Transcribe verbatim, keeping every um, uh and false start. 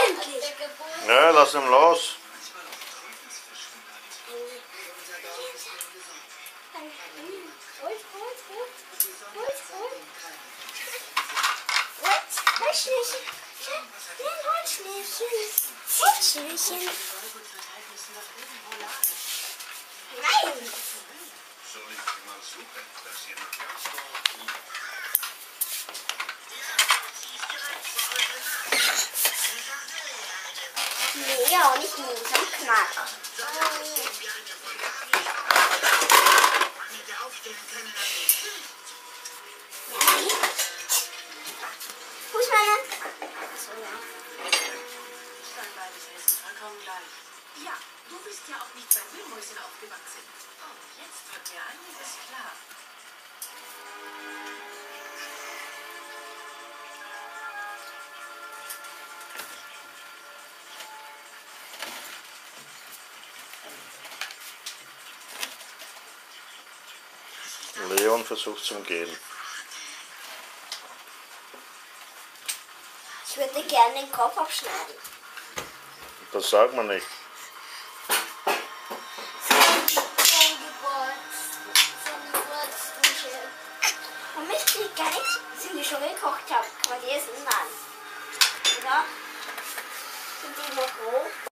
endlich. Ja, lass ihn los. Holt, holt, holt. Holt, holt. Holt, Holzschnürchen. Nein, Holzschnürchen. Holzschnürchen. Nein. Soll ich mal suchen, dass jemand ganz Nee, auch nicht mühsam knacken. Wo ist meine? Achso, ja. Ja, du bist ja auch nicht bei Wühlmäusen aufgewachsen. Oh, jetzt wird mir einiges klar. Leon versucht zum Gehen. Ich würde gerne den Kopf abschneiden. Das sagt man nicht. Und mich kriegt gar nichts, sind die schon gekocht haben. Kann man die essen? Nein. Oder? Sind die noch roh?